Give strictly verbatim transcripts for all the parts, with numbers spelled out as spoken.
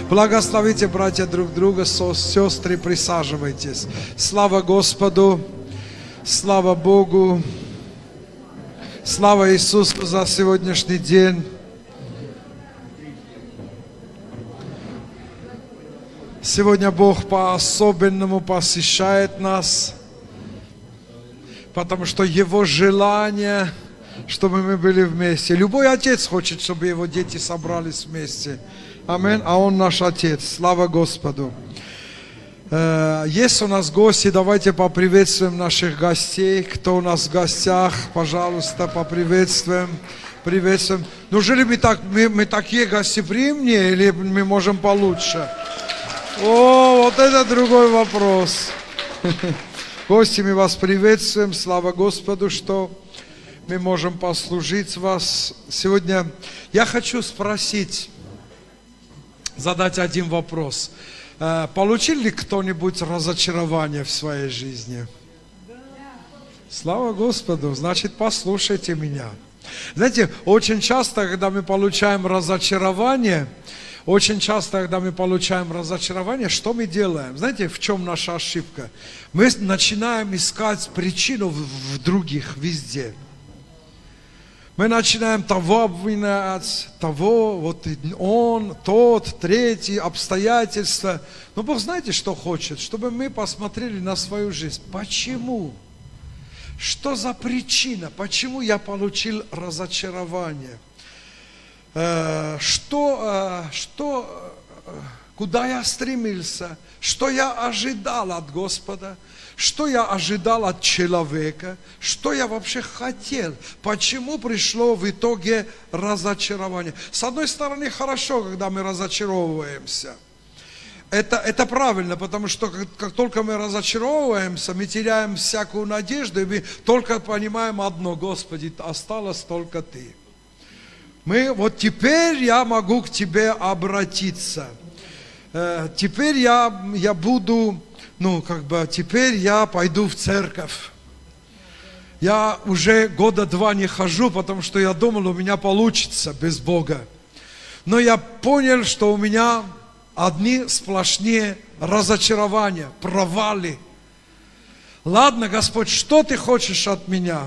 Благословите, братья, друг друга, сестры, присаживайтесь. Слава Господу, слава Богу, слава Иисусу за сегодняшний день. Сегодня Бог по-особенному посещает нас, потому что Его желание, чтобы мы были вместе. Любой отец хочет, чтобы его дети собрались вместе. Аминь. А Он наш Отец. Слава Господу. Есть у нас гости, давайте поприветствуем наших гостей. Кто у нас в гостях, пожалуйста, поприветствуем. Приветствуем. Неужели мы, так, мы, мы такие гостеприимные, или мы можем получше? О, вот это другой вопрос. Гости, мы вас приветствуем. Слава Господу, что мы можем послужить вас. Сегодня я хочу спросить, задать один вопрос. Получил ли кто-нибудь разочарование в своей жизни? Слава Господу, значит, послушайте меня. Знаете, очень часто, когда мы получаем разочарование, очень часто, когда мы получаем разочарование, что мы делаем? Знаете, в чем наша ошибка? Мы начинаем искать причину в, в других, везде. Мы начинаем того обвинять, того, вот он, тот, третий, обстоятельства. Но Бог знаете, что хочет? Чтобы мы посмотрели на свою жизнь. Почему? Что за причина? Почему я получил разочарование? Что, что, куда я стремился? Что я ожидал от Господа? Что я ожидал от человека? Что я вообще хотел? Почему пришло в итоге разочарование? С одной стороны, хорошо, когда мы разочаровываемся. Это, это правильно, потому что как, как только мы разочаровываемся, мы теряем всякую надежду, и мы только понимаем одно: Господи, осталось только Ты. Мы, вот теперь я могу к Тебе обратиться. Теперь я, я буду... Ну, как бы, теперь я пойду в церковь. Я уже года два не хожу, потому что я думал, у меня получится без Бога. Но я понял, что у меня одни сплошные разочарования, провалы. Ладно, Господь, что Ты хочешь от меня?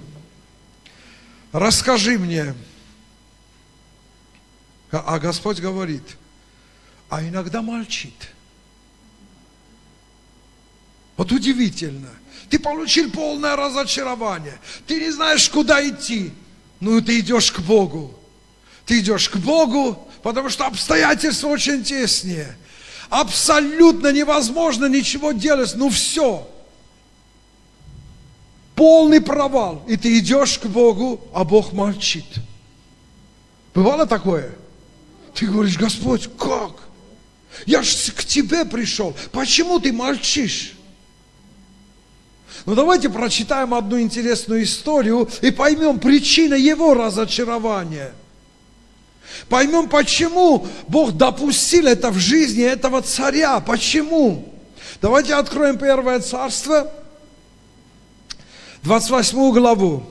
Расскажи мне. А Господь говорит, а иногда молчит. Вот удивительно. Ты получил полное разочарование. Ты не знаешь, куда идти. Ну, ты идешь к Богу. Ты идешь к Богу, потому что обстоятельства очень теснее. Абсолютно невозможно ничего делать. Ну, все. Полный провал. И ты идешь к Богу, а Бог молчит. Бывало такое? Ты говоришь, Господь, как? Я же к Тебе пришел. Почему ты молчишь? Ну, давайте прочитаем одну интересную историю и поймем причину его разочарования. Поймем, почему Бог допустил это в жизни этого царя. Почему? Давайте откроем Первое Царство, двадцать восьмую главу.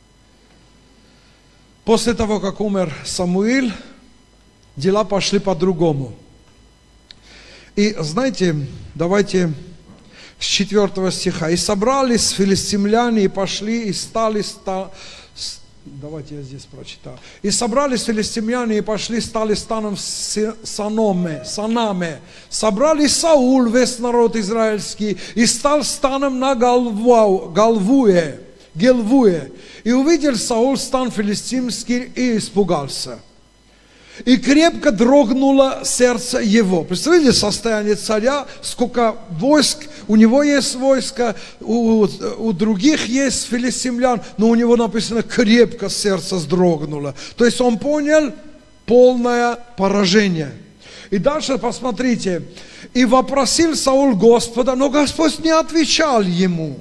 После того, как умер Самуил, дела пошли по-другому. И знаете, давайте... с четвёртого стиха. «И собрались филистимляне, и пошли, и стали...» ста... Давайте я здесь прочитаю. «И собрались филистимляне, и пошли, стали станом Саноме, Санаме. Собрали Саул, весь народ израильский, и стал станом на Галвау, Галвуе, Гелвуе. И увидел Саул стан филистимский, и испугался. И крепко дрогнуло сердце его». Представляете состояние царя, сколько войск, у него есть войско, у, у других есть филистимлян, но у него написано, крепко сердце сдрогнуло. То есть он понял полное поражение. И дальше посмотрите. «И вопросил Саул Господа, но Господь не отвечал ему.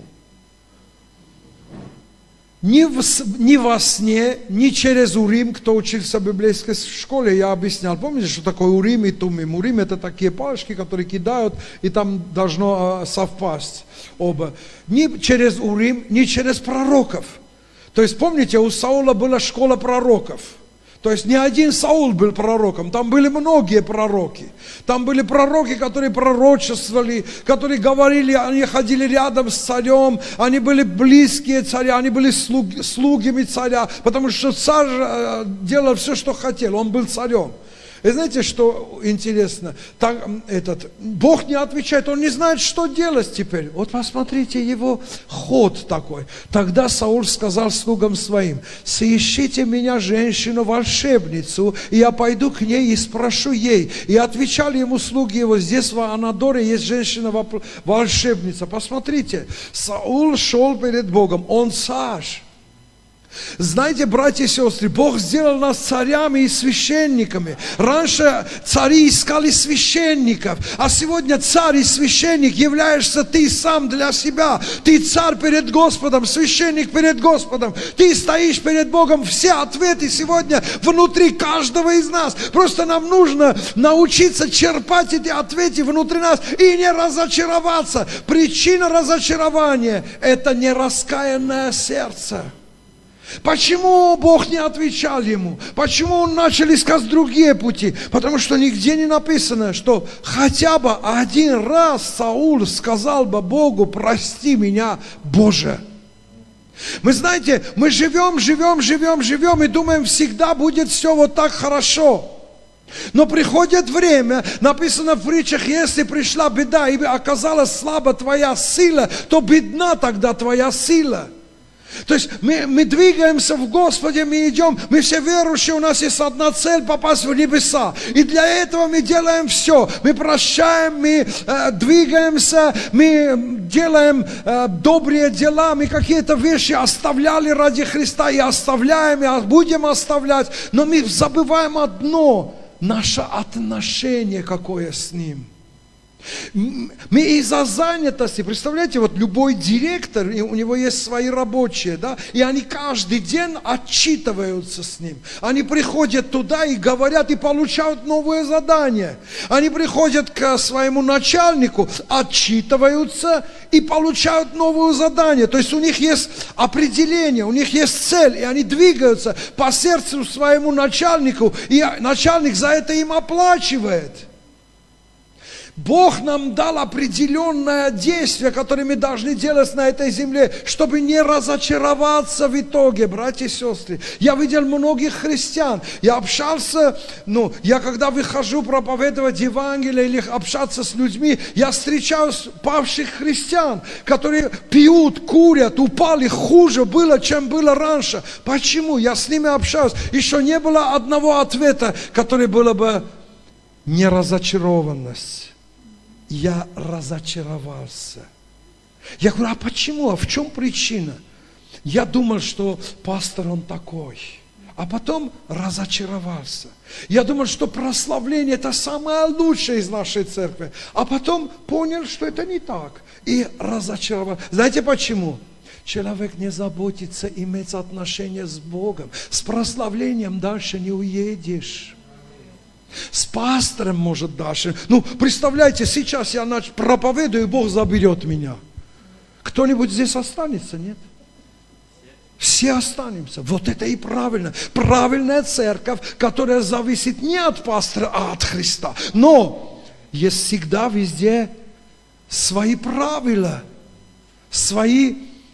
Ни, в, ни во сне, ни через Урим». Кто учился в библейской школе, я объяснял. Помните, что такое Урим и Тумим? Урим — это такие палочки, которые кидают, и там должно совпасть оба. Ни через Урим, ни через пророков. То есть, помните, у Саула была школа пророков. То есть не один Саул был пророком, там были многие пророки. Там были пророки, которые пророчествовали, которые говорили, они ходили рядом с царем, они были близкие царя, они были слуг, слугами царя, потому что царь делал все, что хотел, он был царем. И знаете, что интересно? Так, этот, Бог не отвечает, он не знает, что делать теперь. Вот посмотрите его ход такой. Тогда Саул сказал слугам своим: «Соищите меня женщину-волшебницу, и я пойду к ней и спрошу ей». И отвечали ему слуги его: «Здесь в Анадоре есть женщина-волшебница». Посмотрите, Саул шел перед Богом, он царь. Знаете, братья и сестры, Бог сделал нас царями и священниками. Раньше цари искали священников, а сегодня царь и священник являешься ты сам для себя. Ты царь перед Господом, священник перед Господом. Ты стоишь перед Богом. Все ответы сегодня внутри каждого из нас. Просто нам нужно научиться черпать эти ответы внутри нас и не разочароваться. Причина разочарования – это нераскаянное сердце. Почему Бог не отвечал ему? Почему он начал искать другие пути? Потому что нигде не написано, что хотя бы один раз Саул сказал бы Богу: «Прости меня, Боже». Мы знаете, мы живем, живем, живем, живем и думаем, всегда будет все вот так хорошо. Но приходит время, написано в притчах: если пришла беда и оказалась слаба твоя сила, то бедна тогда твоя сила. То есть мы, мы двигаемся в Господе, мы идем, мы все верующие, у нас есть одна цель — попасть в небеса. И для этого мы делаем все. Мы прощаем, мы э, двигаемся, мы делаем э, добрые дела, мы какие-то вещи оставляли ради Христа и оставляем, и будем оставлять. Но мы забываем одно — наше отношение какое с Ним. Мы из-за занятости, представляете, вот любой директор, у него есть свои рабочие, да, и они каждый день отчитываются с ним. Они приходят туда и говорят, и получают новое задание. Они приходят к своему начальнику, отчитываются и получают новое задание. То есть у них есть определение, у них есть цель, и они двигаются по сердцу своему начальнику, и начальник за это им оплачивает. Бог нам дал определенное действие, которое мы должны делать на этой земле, чтобы не разочароваться в итоге, братья и сестры. Я видел многих христиан, я общался, ну, я когда выхожу проповедовать Евангелие или общаться с людьми, я встречаю павших христиан, которые пьют, курят, упали, хуже было, чем было раньше. Почему? Я с ними общаюсь. Еще не было одного ответа, который было бы неразочарованность. Я разочаровался. Я говорю: а почему? А в чем причина? Я думал, что пастор он такой. А потом разочаровался. Я думал, что прославление — это самое лучшее из нашей церкви. А потом понял, что это не так. И разочаровался. Знаете почему? Человек не заботится иметь отношения с Богом. С прославлением дальше не уедешь. С пастором, может, дальше. Ну, представляете, сейчас я проповедую, и Бог заберет меня. Кто-нибудь здесь останется, нет? Все останемся. Вот это и правильно. Правильная церковь, которая зависит не от пастора, а от Христа. Но есть всегда везде свои правила, свои...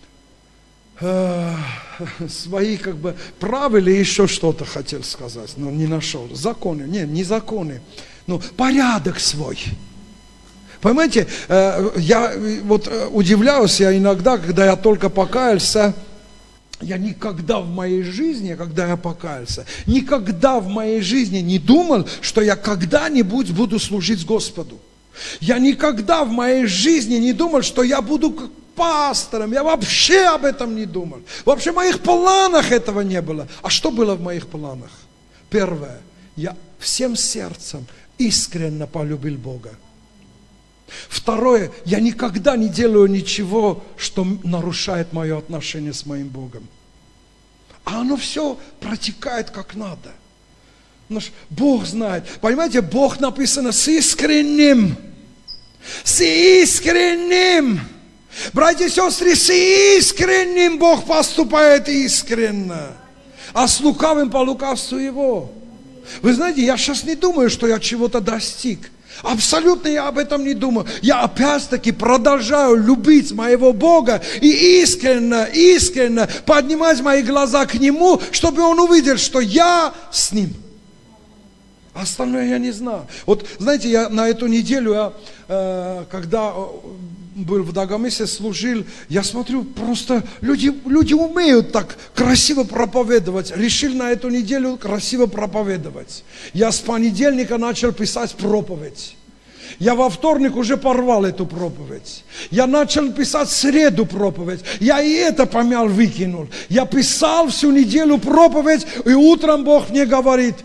свои как бы правила, и еще что-то хотел сказать, но не нашел. Законы, нет, не законы, ну, порядок свой. Понимаете, я вот удивляюсь я иногда, когда я только покаялся, я никогда в моей жизни, когда я покаялся, никогда в моей жизни не думал, что я когда-нибудь буду служить Господу. Я никогда в моей жизни не думал, что я буду пастором. Я вообще об этом не думал. Вообще в моих планах этого не было. А что было в моих планах? Первое. Я всем сердцем искренне полюбил Бога. Второе. Я никогда не делаю ничего, что нарушает мое отношение с моим Богом. А оно все протекает как надо. Бог знает. Понимаете, Бог написано с искренним. С искренним. Братья и сестры, с искренним Бог поступает искренно. а с лукавым по лукавству его. Вы знаете, я сейчас не думаю, что я чего-то достиг. Абсолютно я об этом не думаю. Я опять-таки продолжаю любить моего Бога и искренне, искренне поднимать мои глаза к Нему, чтобы Он увидел, что я с Ним. Остальное я не знаю. Вот, знаете, я на эту неделю, я, э, когда был в Дагомесе, служил, я смотрю, просто люди, люди умеют так красиво проповедовать. Решил на эту неделю красиво проповедовать. Я с понедельника начал писать проповедь. Я во вторник уже порвал эту проповедь. Я начал писать в среду проповедь. Я и это помял, выкинул. Я писал всю неделю проповедь, и утром Бог мне говорит: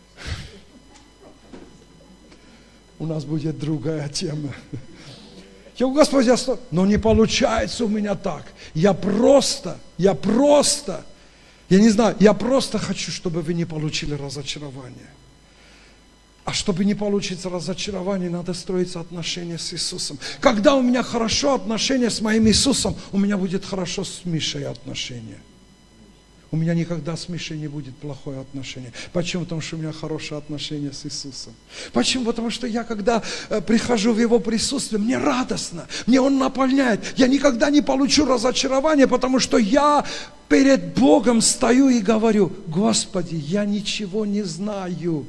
у нас будет другая тема. Я говорю: Господи, я сто... но не получается у меня так. Я просто, я просто, я не знаю, я просто хочу, чтобы вы не получили разочарование. А чтобы не получить разочарование, надо строить отношения с Иисусом. Когда у меня хорошо отношения с моим Иисусом, у меня будет хорошо с Мишей отношения. У меня никогда с Мишей не будет плохое отношение. Почему? Потому что у меня хорошее отношение с Иисусом. Почему? Потому что я, когда э, прихожу в Его присутствие, мне радостно, мне Он наполняет. Я никогда не получу разочарования, потому что я перед Богом стою и говорю: Господи, я ничего не знаю.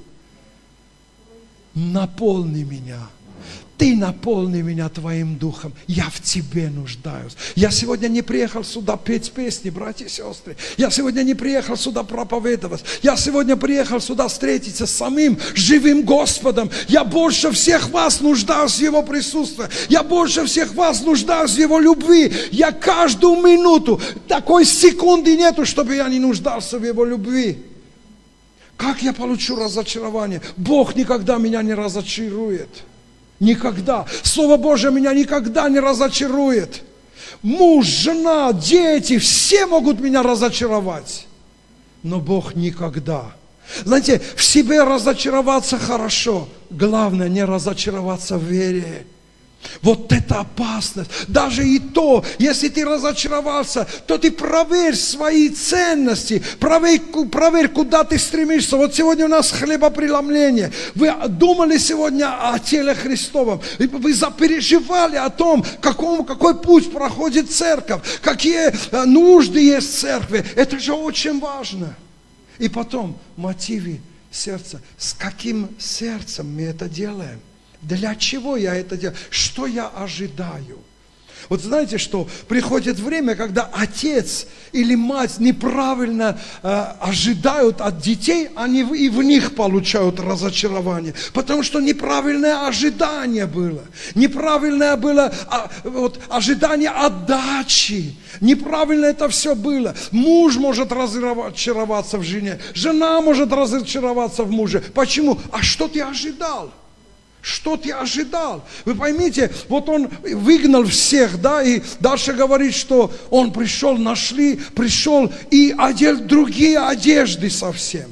Наполни меня. Ты наполни меня Твоим Духом. Я в Тебе нуждаюсь. Я сегодня не приехал сюда петь песни, братья и сестры. Я сегодня не приехал сюда проповедовать. Я сегодня приехал сюда встретиться с самим живым Господом. Я больше всех вас нуждаюсь в Его присутствии. Я больше всех вас нуждаюсь в Его любви. Я каждую минуту, такой секунды нету, чтобы я не нуждался в Его любви. Как я получу разочарование? Бог никогда меня не разочарует. Никогда. Слово Божие меня никогда не разочарует. Муж, жена, дети, все могут меня разочаровать. Но Бог никогда. Знаете, в себе разочароваться хорошо. Главное, не разочароваться в вере. Вот это опасность. Даже и то, если ты разочаровался, то ты проверь свои ценности, проверь, проверь, куда ты стремишься. Вот сегодня у нас хлебопреломление. Вы думали сегодня о теле Христовом. Вы запереживали о том, каком, какой путь проходит церковь, какие нужды есть в церкви. Это же очень важно. И потом, мотивы сердца. С каким сердцем мы это делаем? Для чего я это делаю? Что я ожидаю? Вот знаете, что приходит время, когда отец или мать неправильно э, ожидают от детей, они и в них получают разочарование. Потому что неправильное ожидание было. Неправильное было а, вот, ожидание отдачи. Неправильно это все было. Муж может разочароваться в жене. Жена может разочароваться в муже. Почему? А что ты ожидал? Что ты ожидал? Вы поймите, вот он выгнал всех, да, и дальше говорит, что он пришел, нашли, пришел и одел другие одежды совсем.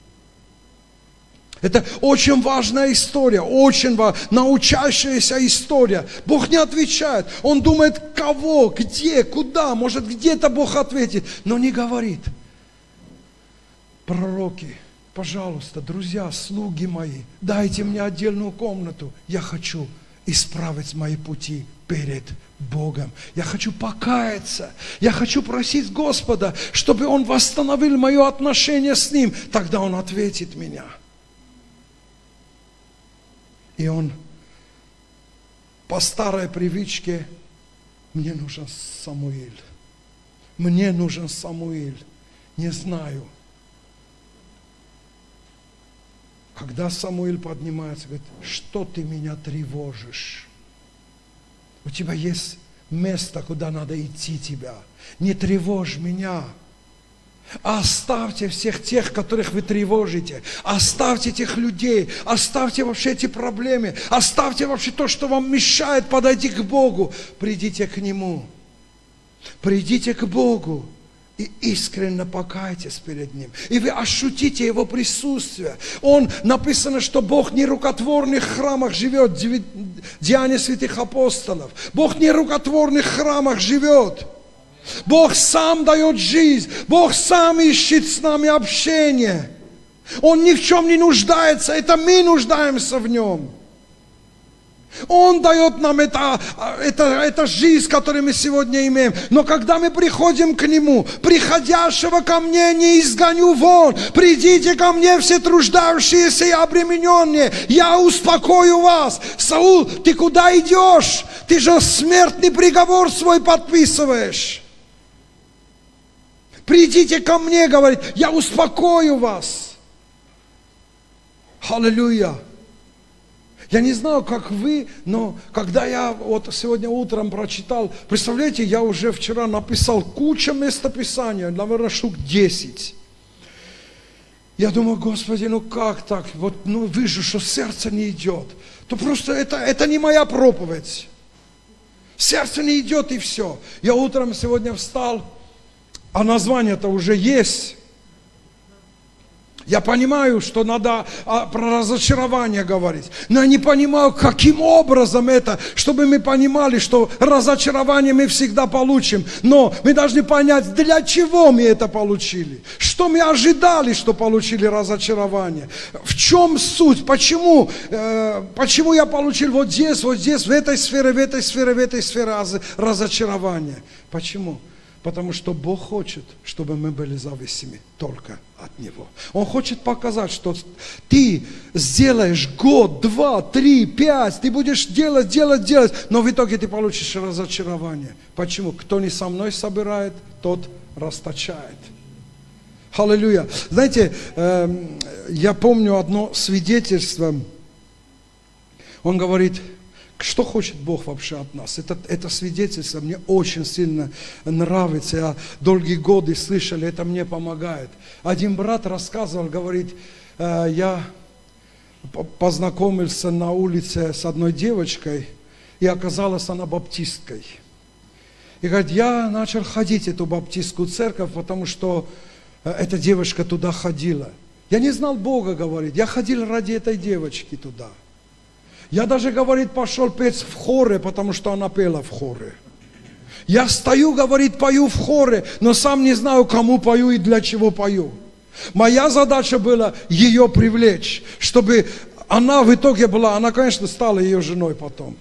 Это очень важная история, очень важная, научающаяся история. Бог не отвечает. Он думает, кого, где, куда, может где-то Бог ответит, но не говорит. Пророки. Пожалуйста, друзья, слуги мои, дайте мне отдельную комнату. Я хочу исправить мои пути перед Богом. Я хочу покаяться. Я хочу просить Господа, чтобы Он восстановил мое отношение с Ним. Тогда Он ответит меня. И Он по старой привычке: мне нужен Самуиль. Мне нужен Самуиль. Не знаю. Когда Самуил поднимается, говорит: что ты меня тревожишь? У тебя есть место, куда надо идти тебя. Не тревожь меня. Оставьте всех тех, которых вы тревожите. Оставьте тех людей. Оставьте вообще эти проблемы. Оставьте вообще то, что вам мешает подойти к Богу. Придите к Нему. Придите к Богу. И искренне покайтесь перед Ним. И вы ощутите Его присутствие. Он, написано, что Бог не в рукотворных храмах живет. Деяния святых апостолов. Бог не в рукотворных храмах живет. Бог сам дает жизнь. Бог сам ищет с нами общение. Он ни в чем не нуждается, это мы нуждаемся в нем. Он дает нам это, это, это жизнь, которую мы сегодня имеем. Но когда мы приходим к Нему, приходящего ко мне не изгоню вон. Придите ко мне все труждающиеся и обремененные, я успокою вас. Саул, ты куда идешь? Ты же смертный приговор свой подписываешь. Придите ко мне, говорит, я успокою вас. Аллилуйя. Я не знаю, как вы, но когда я вот сегодня утром прочитал, представляете, я уже вчера написал кучу местописания, наверное, штук десять. Я думаю, Господи, ну как так? Вот, ну вижу, что сердце не идет. То просто это, это не моя проповедь. Сердце не идет и все. Я утром сегодня встал, а название-то уже есть. Я понимаю, что надо а, про разочарование говорить, но я не понимаю, каким образом это, чтобы мы понимали, что разочарование мы всегда получим, но мы должны понять, для чего мы это получили, что мы ожидали, что получили разочарование, в чем суть, почему, э, почему я получил вот здесь, вот здесь, в этой сфере, в этой сфере, в этой сфере разочарование. Почему? Потому что Бог хочет, чтобы мы были зависимы только от Него. Он хочет показать, что ты сделаешь год, два, три, пять, ты будешь делать, делать, делать, но в итоге ты получишь разочарование. Почему? Кто не со мной собирает, тот расточает. Аллилуйя. Знаете, я помню одно свидетельство. Он говорит, что хочет Бог вообще от нас? Это, это свидетельство мне очень сильно нравится. Я долгие годы слышал, это мне помогает. Один брат рассказывал, говорит, я познакомился на улице с одной девочкой, и оказалась она баптисткой. И говорит, я начал ходить в эту баптистскую церковь, потому что эта девочка туда ходила. Я не знал Бога, говорит, я ходил ради этой девочки туда. Я даже, говорит, пошел петь в хоре, потому что она пела в хоре. Я стою, говорит, пою в хоре, но сам не знаю, кому пою и для чего пою. Моя задача была ее привлечь, чтобы она в итоге была, она, конечно, стала ее женой потом.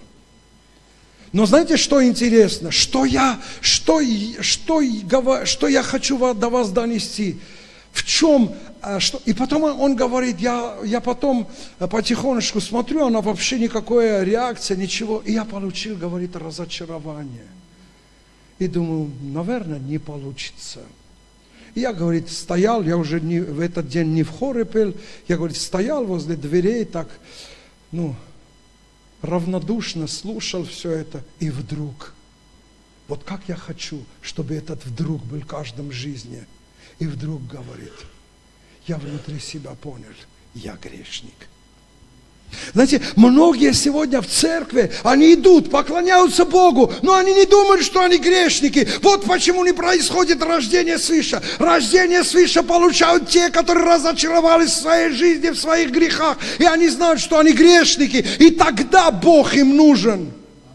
Но знаете, что интересно? Что я, что, что, что я хочу до вас донести? В чем? Что? И потом он говорит, я, я потом потихонечку смотрю, она вообще никакой реакции, ничего. И я получил, говорит, разочарование. И думаю, наверное, не получится. И я, говорит, стоял, я уже не, в этот день не в хоре пел, я, говорит, стоял возле дверей, так, ну, равнодушно слушал все это. И вдруг, вот как я хочу, чтобы этот вдруг был в каждом жизни. И вдруг говорит, я внутри себя понял, я грешник. Знаете, многие сегодня в церкви, они идут, поклоняются Богу, но они не думают, что они грешники. Вот почему не происходит рождение свыше. Рождение свыше получают те, которые разочаровались в своей жизни, в своих грехах. И они знают, что они грешники. И тогда Бог им нужен.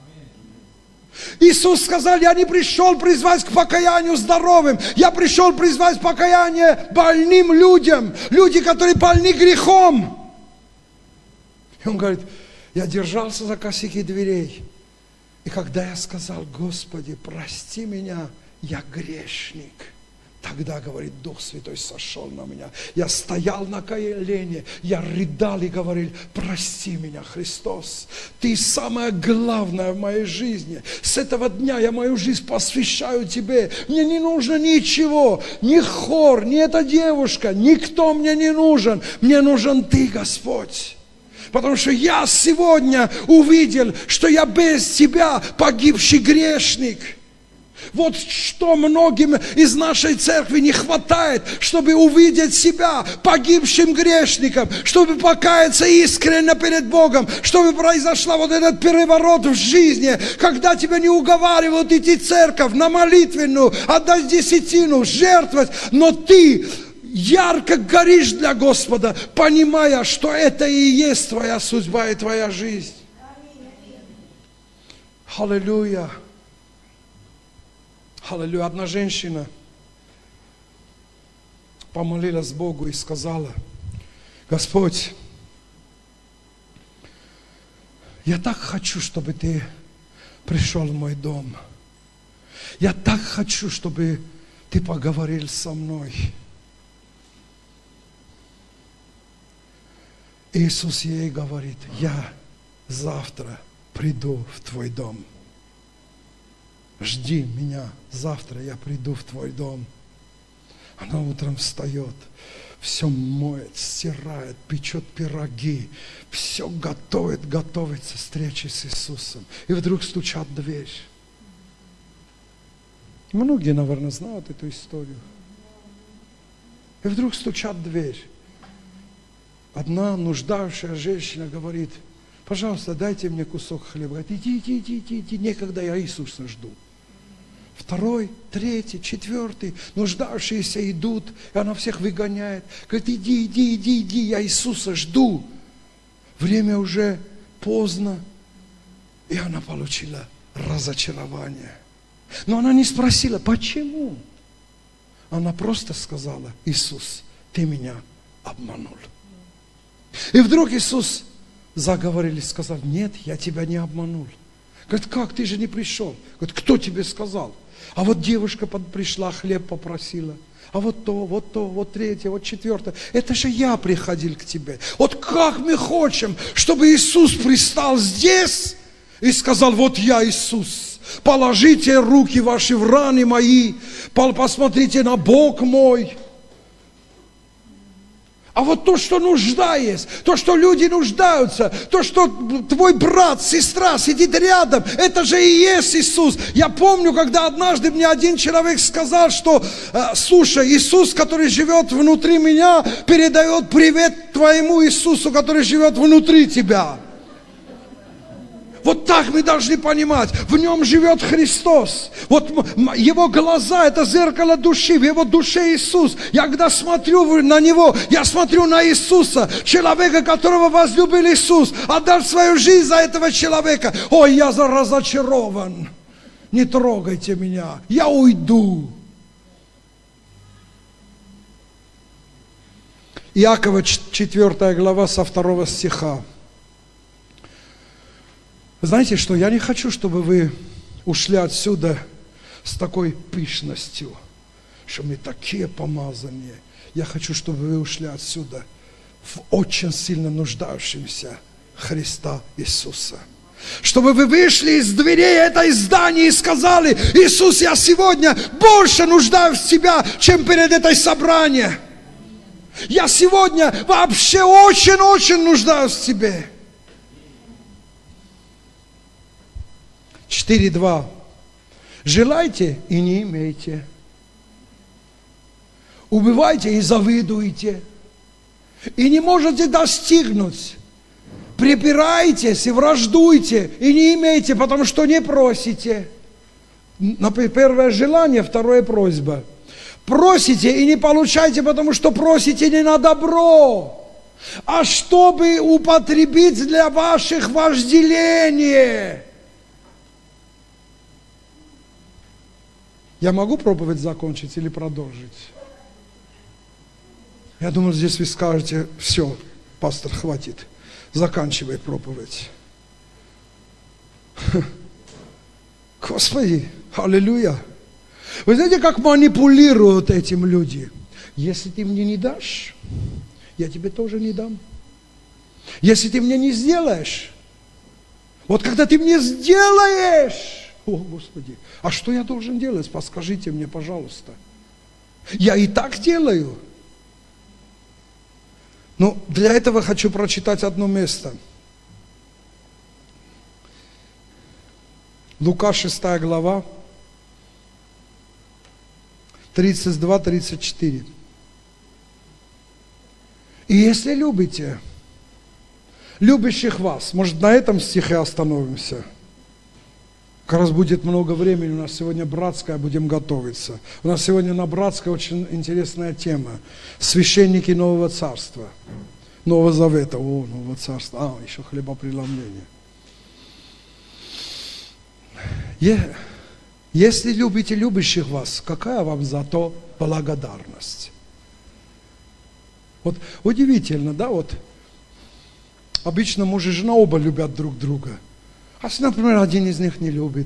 Иисус сказал, я не пришел призвать к покаянию здоровым, я пришел призвать покаяние больным людям, люди, которые больны грехом. И он говорит, я держался за косяки дверей, и когда я сказал, Господи, прости меня, я грешник, тогда, говорит, Дух Святой сошел на меня. Я стоял на колени, я рыдал и говорил, прости меня, Христос. Ты самое главное в моей жизни. С этого дня я мою жизнь посвящаю Тебе. Мне не нужно ничего, ни хор, ни эта девушка, никто мне не нужен. Мне нужен Ты, Господь. Потому что я сегодня увидел, что я без Тебя погибший грешник. Вот что многим из нашей церкви не хватает, чтобы увидеть себя погибшим грешником, чтобы покаяться искренне перед Богом, чтобы произошла вот этот переворот в жизни, когда тебя не уговаривают идти в церковь на молитвенную, отдать десятину, жертвовать, но ты ярко горишь для Господа, понимая, что это и есть твоя судьба и твоя жизнь. Аллилуйя. Аллилуйя. Одна женщина помолилась Богу и сказала: Господь, я так хочу, чтобы Ты пришел в мой дом. Я так хочу, чтобы Ты поговорил со мной. Иисус ей говорит: я завтра приду в твой дом. Жди меня, завтра я приду в твой дом. Она утром встает, все моет, стирает, печет пироги, все готовит, готовится к встрече с Иисусом. И вдруг стучат в дверь. Многие, наверное, знают эту историю. И вдруг стучат в дверь. Одна нуждающая женщина говорит: пожалуйста, дайте мне кусок хлеба. Говорит: иди, иди, иди, иди, иди, некогда, я Иисуса жду. Второй, третий, четвертый, нуждающиеся идут, и она всех выгоняет. Говорит: иди, иди, иди, иди, я Иисуса жду. Время уже поздно, и она получила разочарование. Но она не спросила, почему. Она просто сказала: Иисус, Ты меня обманул. И вдруг Иисус заговорил и сказал: нет, я тебя не обманул. Говорит: как, ты же не пришел? Говорит: кто тебе сказал? А вот девушка пришла, хлеб попросила. А вот то, вот то, вот третье, вот четвертое. Это же я приходил к тебе. Вот как мы хотим, чтобы Иисус пристал здесь и сказал: вот я Иисус. Положите руки ваши в раны мои, посмотрите на Бог мой. А вот то, что нужда есть, то, что люди нуждаются, то, что твой брат, сестра сидит рядом, это же и есть Иисус. Я помню, когда однажды мне один человек сказал, что, слушай, Иисус, который живет внутри меня, передает привет твоему Иисусу, который живет внутри тебя. Вот так мы должны понимать, в нем живет Христос. Вот его глаза – это зеркало души, в его душе Иисус. Я когда смотрю на него, я смотрю на Иисуса, человека, которого возлюбил Иисус, отдал свою жизнь за этого человека. Ой, я разочарован, не трогайте меня, я уйду. Иакова четвёртая глава со второго стиха. Знаете что, я не хочу, чтобы вы ушли отсюда с такой пышностью, что мы такие помазанные. Я хочу, чтобы вы ушли отсюда в очень сильно нуждающемся Христа Иисуса. Чтобы вы вышли из дверей этой здания и сказали: Иисус, я сегодня больше нуждаюсь в Тебя, чем перед этой собранием. Я сегодня вообще очень-очень нуждаюсь в Тебе. четыре два. Желайте и не имейте. Убивайте и завидуете. И не можете достигнуть. Припирайтесь и враждуйте, и не имейте, потому что не просите. Первое желание, второе просьба. Просите и не получайте, потому что просите не на добро, а чтобы употребить для ваших вожделений. Я могу проповедь закончить или продолжить? Я думаю, здесь вы скажете: все, пастор, хватит, заканчивай проповедь. Господи, аллилуйя. Вы знаете, как манипулируют этим люди? Если ты мне не дашь, я тебе тоже не дам. Если ты мне не сделаешь, вот когда ты мне сделаешь, о, Господи, а что я должен делать? Подскажите мне, пожалуйста. Я и так делаю. Но для этого хочу прочитать одно место. Лука шестая глава, тридцать два тридцать четыре. И если любите любящих вас, может, на этом стихе остановимся? Как раз будет много времени, у нас сегодня братская, будем готовиться. У нас сегодня на братской очень интересная тема. Священники Нового Царства. Нового Завета. О, Нового Царства. А, еще хлебопреломление. Если любите любящих вас, какая вам за то благодарность? Вот удивительно, да, вот обычно муж и жена оба любят друг друга. А если, например, один из них не любит?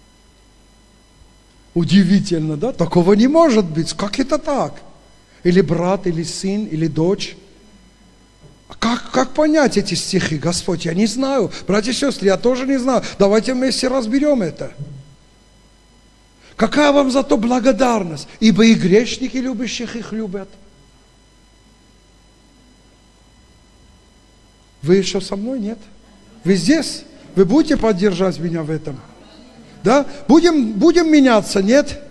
Удивительно, да? Такого не может быть. Как это так? Или брат, или сын, или дочь. Как, как понять эти стихи, Господь? Я не знаю. Братья и сестры, я тоже не знаю. Давайте вместе разберем это. Какая вам за то благодарность? Ибо и грешники, любящих их, любят. Вы еще со мной? Нет? Вы здесь? Вы будете поддержать меня в этом? Да? Будем, будем меняться? Нет?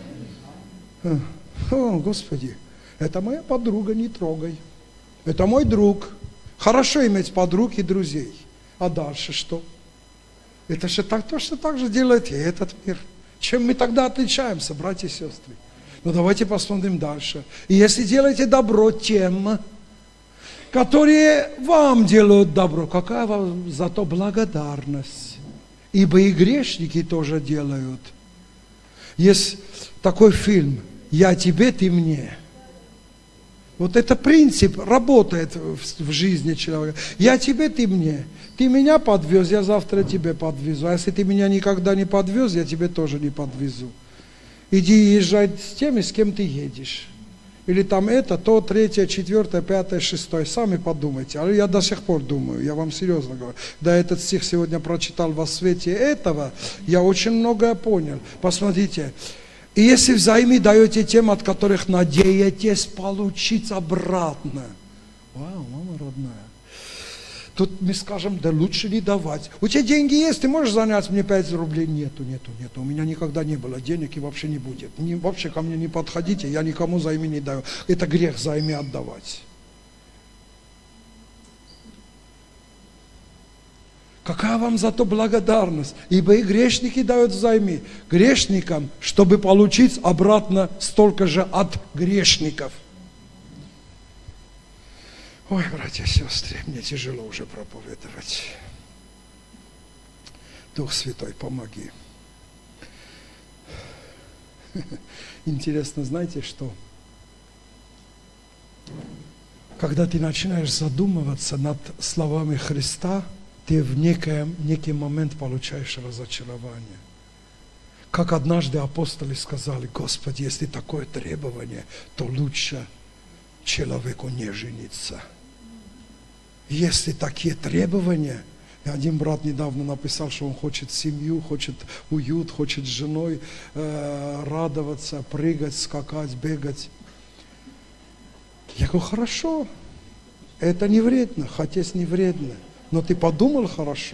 О, Господи, это моя подруга, не трогай. Это мой друг. Хорошо иметь подруг и друзей. А дальше что? Это же так, точно так же делает и этот мир. Чем мы тогда отличаемся, братья и сестры? Ну давайте посмотрим дальше. И если делаете добро тем, которые вам делают добро, какая вам за то благодарность? Ибо и грешники тоже делают. Есть такой фильм «Я тебе, ты мне». Вот это принцип работает в жизни человека. Я тебе, ты мне. Ты меня подвез, я завтра тебе подвезу. А если ты меня никогда не подвез, я тебе тоже не подвезу. Иди езжай с теми, с кем ты едешь. Или там это, то, третье, четвертое, пятое, шестое. Сами подумайте. А я до сих пор думаю, я вам серьезно говорю. Да, этот стих сегодня прочитал во свете этого, я очень многое понял. Посмотрите. И если взаймы даете тем, от которых надеетесь получить обратно. Вау, мама родная. Тут мы скажем, да лучше не давать. У тебя деньги есть, ты можешь занять мне пять рублей? Нету, нету, нету. У меня никогда не было денег и вообще не будет. Не, вообще ко мне не подходите, я никому займы не даю. Это грех займы отдавать. Какая вам за то благодарность? Ибо и грешники дают взаймы грешникам, чтобы получить обратно столько же от грешников. Ой, братья и сестры, мне тяжело уже проповедовать. Дух Святой, помоги. Интересно, знаете что? Когда ты начинаешь задумываться над словами Христа, ты в некий, некий момент получаешь разочарование. Как однажды апостолы сказали: Господи, если такое требование, то лучше человеку не жениться. Если такие требования, один брат недавно написал, что он хочет семью, хочет уют, хочет с женой э, радоваться, прыгать, скакать, бегать. Я говорю, хорошо, это не вредно, хотеть не вредно. Но ты подумал хорошо.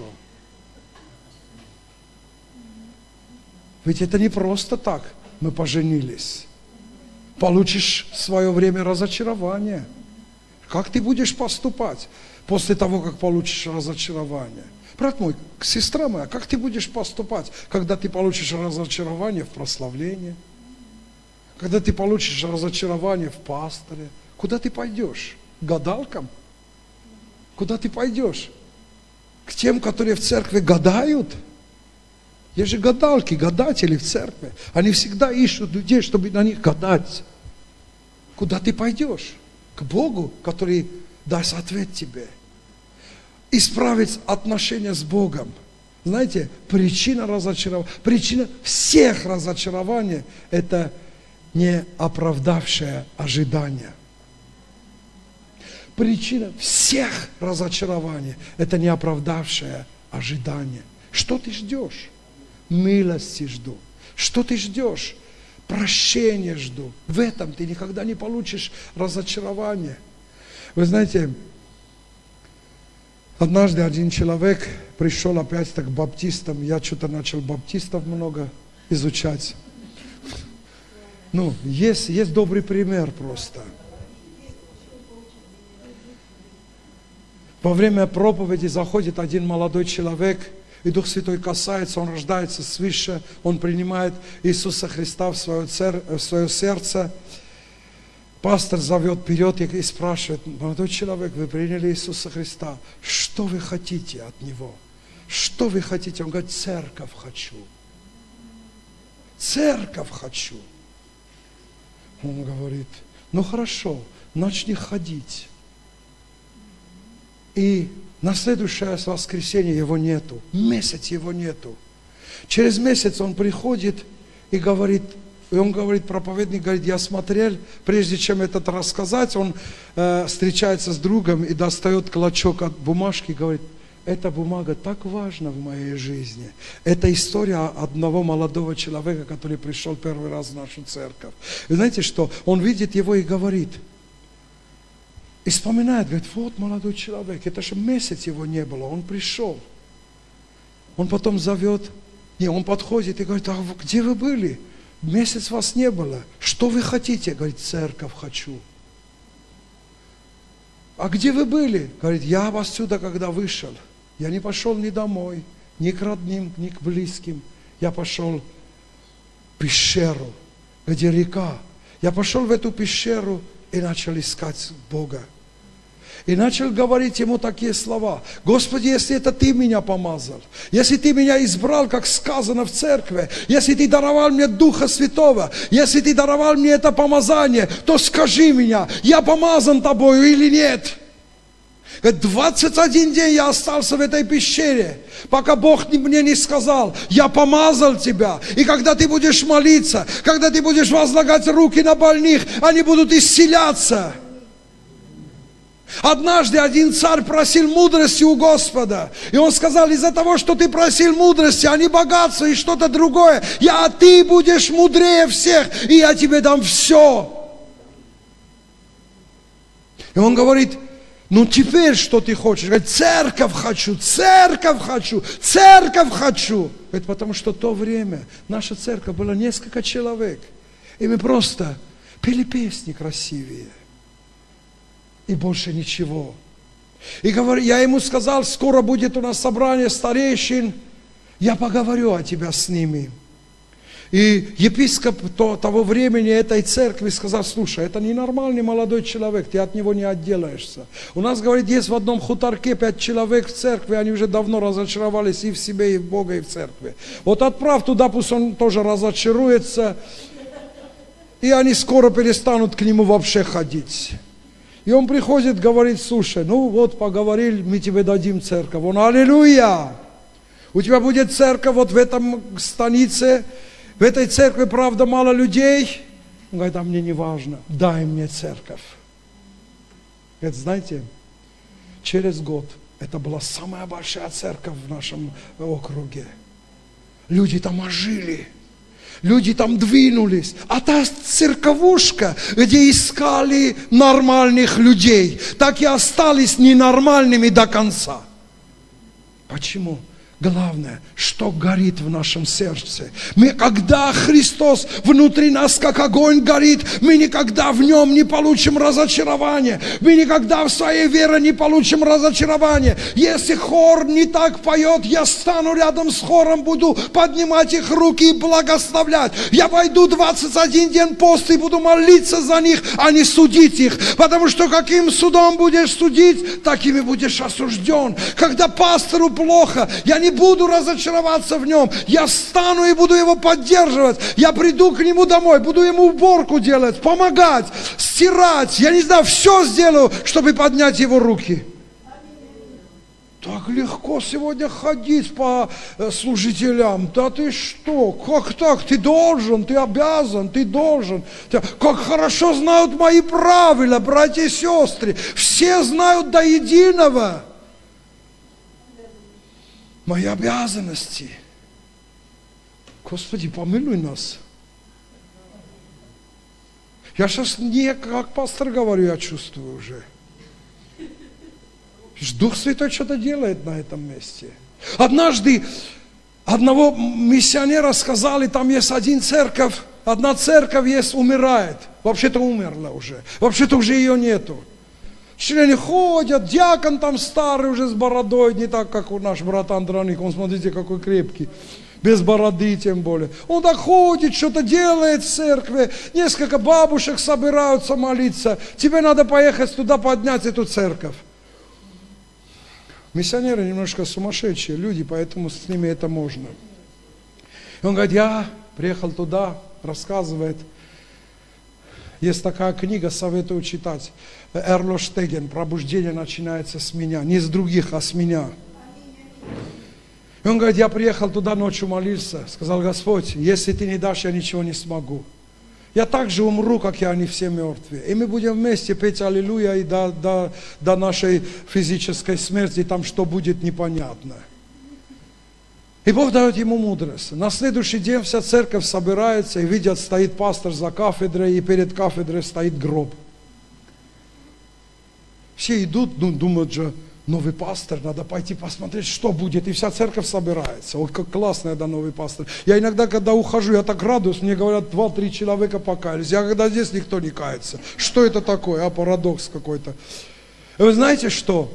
Ведь это не просто так мы поженились. Получишь в свое время разочарование. Как ты будешь поступать после того, как получишь разочарование? Брат мой, сестра моя, как ты будешь поступать, когда ты получишь разочарование в прославлении? Когда ты получишь разочарование в пасторе? Куда ты пойдешь? К гадалкам? Куда ты пойдешь? К тем, которые в церкви гадают? Есть же гадалки, гадатели в церкви. Они всегда ищут людей, чтобы на них гадать. Куда ты пойдешь? К Богу, который даст ответ тебе. Исправить отношения с Богом. Знаете, причина разочарования, причина всех разочарований – это не оправдавшее ожидание. Причина всех разочарований – это неоправдавшее ожидание. Что ты ждешь? Милости жду. Что ты ждешь? Прощение жду. В этом ты никогда не получишь разочарование. Вы знаете, однажды один человек пришел опять-то к баптистам. Я что-то начал баптистов много изучать. Ну, есть, есть добрый пример просто. Во время проповеди заходит один молодой человек, и Дух Святой касается, он рождается свыше, он принимает Иисуса Христа в свое, цер... в свое сердце. Пастор зовет вперед и спрашивает: молодой человек, вы приняли Иисуса Христа, что вы хотите от Него? Что вы хотите? Он говорит: церковь хочу. церковь хочу. Он говорит, ну хорошо, начни ходить. И на следующее воскресенье его нету, месяц его нету. Через месяц он приходит и говорит, и он говорит, проповедник говорит, я смотрел, прежде чем это рассказать, он э, встречается с другом и достает клочок от бумажки и говорит, эта бумага так важна в моей жизни. Это история одного молодого человека, который пришел первый раз в нашу церковь. Вы знаете что? Он видит его и говорит, и вспоминает, говорит, вот молодой человек, это же месяц его не было, он пришел. Он потом зовет, не, он подходит и говорит, а где вы были? Месяц вас не было. Что вы хотите? Говорит, церковь хочу. А где вы были? Говорит, я отсюда, когда вышел, я не пошел ни домой, ни к родным, ни к близким. Я пошел в пещеру, где река. Я пошел в эту пещеру и начал искать Бога. И начал говорить ему такие слова. Господи, если это Ты меня помазал, если Ты меня избрал, как сказано в церкви, если Ты даровал мне Духа Святого, если Ты даровал мне это помазание, то скажи меня, я помазан Тобою или нет? двадцать один день я остался в этой пещере, пока Бог мне не сказал, я помазал тебя. И когда ты будешь молиться, когда ты будешь возлагать руки на больных, они будут исцеляться. Однажды один царь просил мудрости у Господа. И он сказал, из-за того, что ты просил мудрости, а не богатства и что-то другое, я, а ты будешь мудрее всех, и я тебе дам все. И он говорит, ну теперь что ты хочешь? Говорит, церковь хочу, церковь хочу, церковь хочу. Говорит, потому что в то время наша церковь была несколько человек. И мы просто пели песни красивые. И больше ничего. И говорю, я ему сказал, скоро будет у нас собрание старейшин, я поговорю о тебя с ними. И епископ то, того времени этой церкви сказал, слушай, это ненормальный молодой человек, ты от него не отделаешься. У нас, говорит, есть в одном хуторке пять человек в церкви, они уже давно разочаровались и в себе, и в Бога, и в церкви. Вот отправь туда, пусть он тоже разочаруется, и они скоро перестанут к нему вообще ходить. И он приходит, говорит, слушай, ну вот поговорили, мы тебе дадим церковь. Он, аллилуйя! У тебя будет церковь вот в этом станице, в этой церкви, правда, мало людей. Он говорит, а мне не важно, дай мне церковь. Говорит, знаете, через год это была самая большая церковь в нашем округе. Люди там ожили. Люди там двинулись. А та церковушка, где искали нормальных людей, так и остались ненормальными до конца. Почему? Главное, что горит в нашем сердце. Мы, когда Христос внутри нас, как огонь горит, мы никогда в нем не получим разочарования. Мы никогда в своей вере не получим разочарования. Если хор не так поет, я стану рядом с хором, буду поднимать их руки и благословлять. Я войду двадцать один день пост и буду молиться за них, а не судить их. Потому что каким судом будешь судить, таким и будешь осужден. Когда пастору плохо, я не буду разочароваться в нем. Я встану и буду его поддерживать. Я приду к нему домой, буду ему уборку делать, помогать, стирать. Я не знаю, все сделаю, чтобы поднять его руки. Так легко сегодня ходить по служителям. Да ты что? Как так? Ты должен, ты обязан, ты должен. Как хорошо знают мои правила, братья и сестры. Все знают до единого мои обязанности. Господи, помилуй нас. Я сейчас не как пастор говорю, я чувствую уже. Дух Святой что-то делает на этом месте. Однажды одного миссионера сказали, там есть один церковь, одна церковь есть, умирает. Вообще-то умерла уже. Вообще-то уже ее нету. Члены ходят, диакон там старый уже с бородой, не так, как у наш брат Андроник, он, смотрите, какой крепкий, без бороды тем более. Он так ходит, что-то делает в церкви, несколько бабушек собираются молиться, тебе надо поехать туда поднять эту церковь. Миссионеры немножко сумасшедшие люди, поэтому с ними это можно. И он говорит, я приехал туда, рассказывает. Есть такая книга, советую читать. Эрло Штеген, «Пробуждение начинается с меня». Не с других, а с меня. И он говорит, я приехал туда, ночью молился. Сказал, Господь, если Ты не дашь, я ничего не смогу. Я так же умру, как и они все мертвые. И мы будем вместе петь аллилуйя и до, до, до нашей физической смерти, там что будет, непонятно. И Бог дает ему мудрость. На следующий день вся церковь собирается и видят, стоит пастор за кафедрой, и перед кафедрой стоит гроб. Все идут, ну, думают же, новый пастор, надо пойти посмотреть, что будет. И вся церковь собирается. Ой, как классно, да, новый пастор. Я иногда, когда ухожу, я так радуюсь, мне говорят, два-три человека покаялись. Я когда здесь, никто не кается. Что это такое? А, парадокс какой-то. И вы знаете что?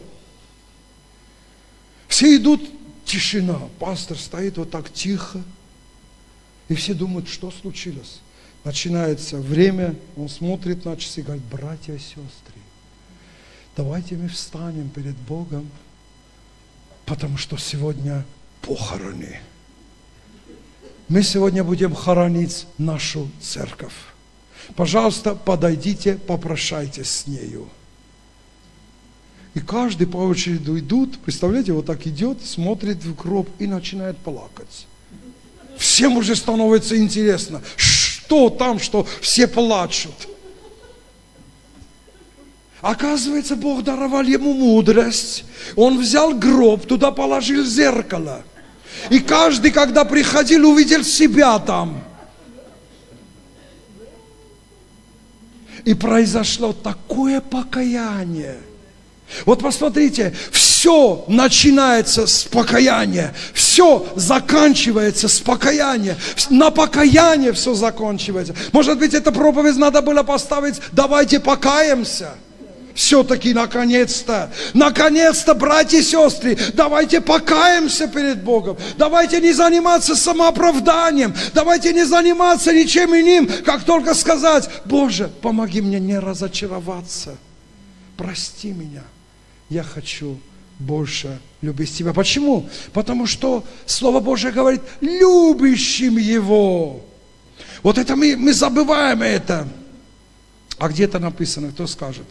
Все идут, тишина. Пастор стоит вот так тихо. И все думают, что случилось. Начинается время, он смотрит на часы и говорит, братья и сестры, давайте мы встанем перед Богом, потому что сегодня похороны. Мы сегодня будем хоронить нашу церковь. Пожалуйста, подойдите, попрошайтесь с нею. И каждый по очереди идут, представляете, вот так идет, смотрит в гроб и начинает плакать. Всем уже становится интересно, что там, что все плачут. Оказывается, Бог даровал ему мудрость. Он взял гроб, туда положил зеркало. И каждый, когда приходил, увидел себя там. И произошло такое покаяние. Вот посмотрите, все начинается с покаяния, все заканчивается с покаяния, на покаяние все заканчивается. Может быть, эту проповедь надо было поставить, давайте покаемся. Все-таки, наконец-то, наконец-то, братья и сестры, давайте покаемся перед Богом. Давайте не заниматься самооправданием. Давайте не заниматься ничем иным, как только сказать, Боже, помоги мне не разочароваться. Прости меня. Я хочу больше любить Тебя. Почему? Потому что Слово Божие говорит, любящим Его. Вот это мы, мы забываем это. А где это написано? Кто скажет?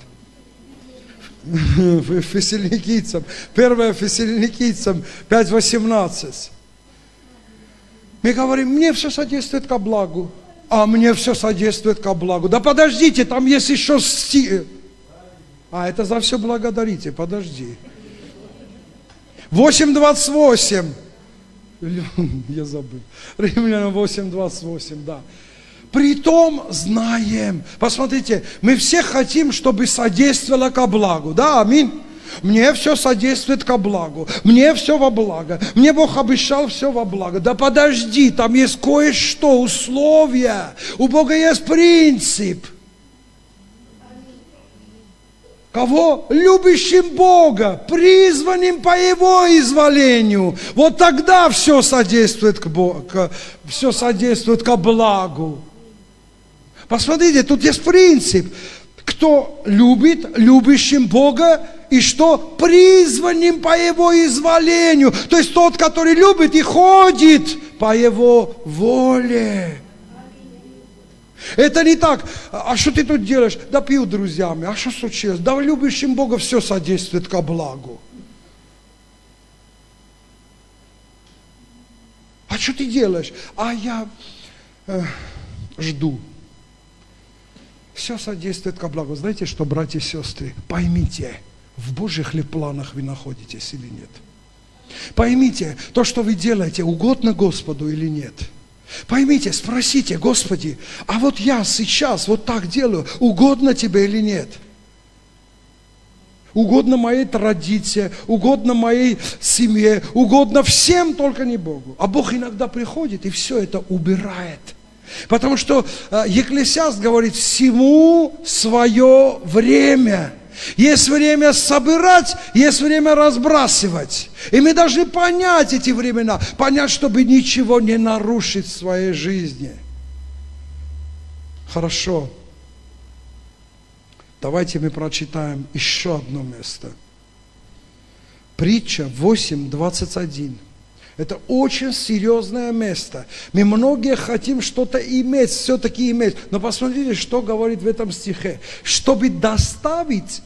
Фессалоникийцам, первое Фессалоникийцам пять восемнадцать. Мы говорим, мне все содействует ко благу, а мне все содействует ко благу. Да подождите, там есть еще стих. А, это за все благодарите, подожди. восемь двадцать восемь. Я забыл. Римлянам восемь двадцать восемь, да. Притом знаем. Посмотрите, мы все хотим, чтобы содействовало ко благу. Да, аминь. Мне все содействует ко благу. Мне все во благо. Мне Бог обещал все во благо. Да подожди, там есть кое-что, условия. У Бога есть принцип. Кого? Любящим Бога, призванным по Его изволению. Вот тогда все содействует к Богу, все содействует ко благу. Посмотрите, тут есть принцип. Кто любит, любящим Бога, и что? Призванным по Его изволению. То есть тот, который любит и ходит по Его воле. Это не так. А что ты тут делаешь? Да пью друзьями. А что случилось? Да любящим Бога все содействует ко благу. А что ты делаешь? А я э, жду. Все содействует ко благу. Знаете что, братья и сестры? Поймите, в Божьих ли планах вы находитесь или нет. Поймите, то, что вы делаете, угодно Господу или нет. Поймите, спросите, Господи, а вот я сейчас вот так делаю, угодно Тебе или нет? Угодно моей традиции, угодно моей семье, угодно всем, только не Богу. А Бог иногда приходит и все это убирает. Потому что Екклесиаст говорит, всему свое время. Есть время собирать, есть время разбрасывать. И мы должны понять эти времена, понять, чтобы ничего не нарушить в своей жизни. Хорошо. Давайте мы прочитаем еще одно место. Притча восемь двадцать один. Это очень серьезное место. Мы многие хотим что-то иметь, все-таки иметь. Но посмотрите, что говорит в этом стихе. Чтобы доставить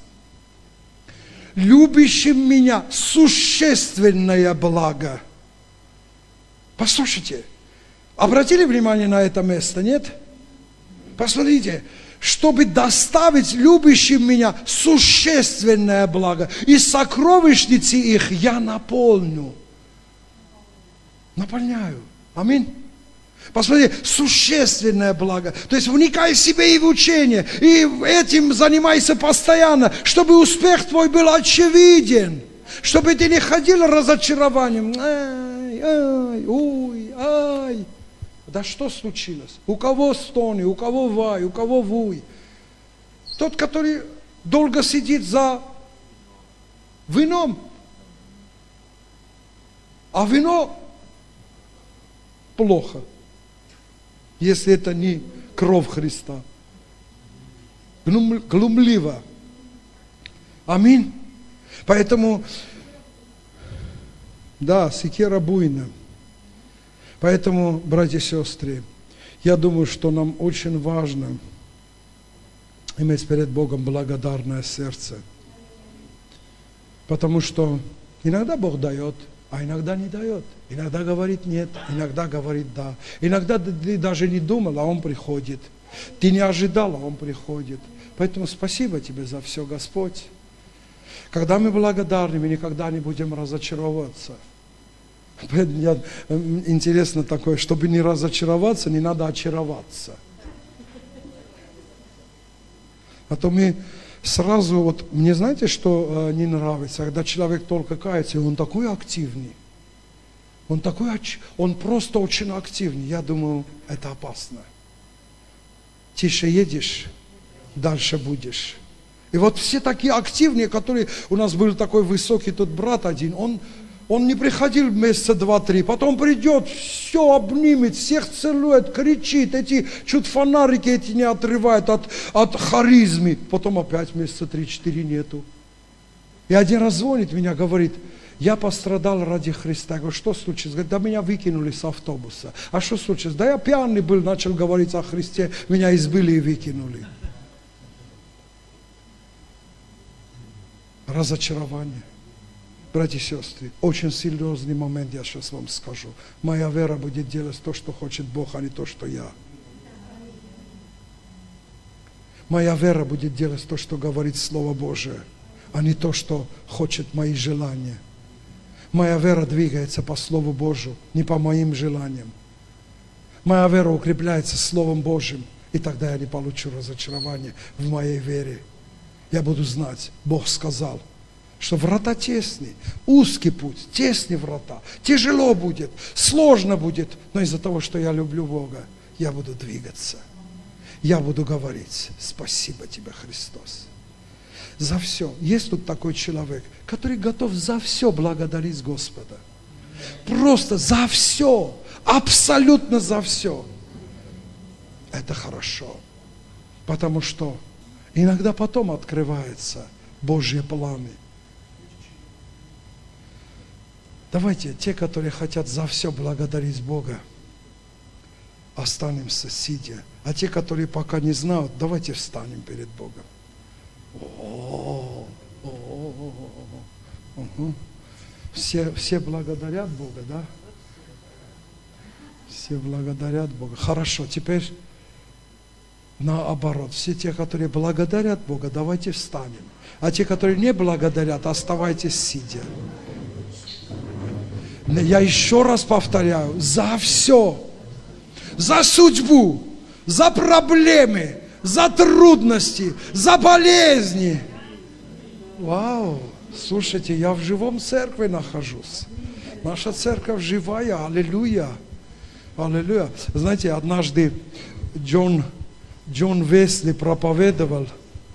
любящим меня существенное благо. Послушайте, обратили внимание на это место, нет? Посмотрите, чтобы доставить любящим меня существенное благо, и сокровищницы их я наполню. Наполняю. Аминь. Посмотрите, существенное благо. То есть вникай в себе и в учение, и этим занимайся постоянно, чтобы успех твой был очевиден, чтобы ты не ходил разочарованием. Ай, ай, уй, ай. Да что случилось? У кого стоны, у кого вай, у кого вуй? Тот, который долго сидит за вином, а вино плохо, если это не кровь Христа. Глумливо. Аминь. Поэтому, да, секера буйна. Поэтому, братья и сестры, я думаю, что нам очень важно иметь перед Богом благодарное сердце. Потому что иногда Бог дает, а иногда не дает. Иногда говорит нет, иногда говорит да. Иногда ты даже не думал, а Он приходит. Ты не ожидал, а Он приходит. Поэтому спасибо Тебе за все, Господь. Когда мы благодарны, мы никогда не будем разочаровываться. Интересно такое, чтобы не разочароваться, не надо очароваться. А то мы сразу, вот, мне знаете, что э, не нравится, когда человек только кается, и он такой активный. Он такой, он просто очень активный. Я думаю, это опасно. Тише едешь, дальше будешь. И вот все такие активные, которые, у нас был такой высокий тот брат один, он, он не приходил месяца два-три, потом придет, все обнимет, всех целует, кричит, эти чуть фонарики эти не отрывают от, от харизмы, потом опять месяца три-четыре нету. И один раз звонит меня, говорит, я пострадал ради Христа. Я говорю, что случилось? Говорит, да меня выкинули с автобуса. А что случилось? Да я пьяный был, начал говорить о Христе, меня избили и выкинули. Разочарование. Братья и сестры, очень серьезный момент я сейчас вам скажу. Моя вера будет делать то, что хочет Бог, а не то, что я. Моя вера будет делать то, что говорит Слово Божие, а не то, что хочет мои желания. Моя вера двигается по Слову Божию, не по моим желаниям. Моя вера укрепляется Словом Божьим, и тогда я не получу разочарования в моей вере. Я буду знать, Бог сказал, что врата тесны, узкий путь, тесные врата, тяжело будет, сложно будет, но из-за того, что я люблю Бога, я буду двигаться. Я буду говорить, спасибо Тебе, Христос. За все. Есть тут такой человек, который готов за все благодарить Господа. Просто за все. Абсолютно за все. Это хорошо. Потому что иногда потом открываются Божьи планы. Давайте, те, которые хотят за все благодарить Бога, останемся сидя. А те, которые пока не знают, давайте встанем перед Богом. О, о, о, о, угу. Все, все благодарят Бога, да? Все благодарят Бога. Хорошо, теперь наоборот. Все те, которые благодарят Бога, давайте встанем. А те, которые не благодарят, оставайтесь сидя. Я еще раз повторяю, за все, за судьбу, за проблемы, за трудности, за болезни. Вау, слушайте, я в живом церкви нахожусь. Наша церковь живая, аллилуйя, аллилуйя. Знаете, однажды Джон, Джон Весли проповедовал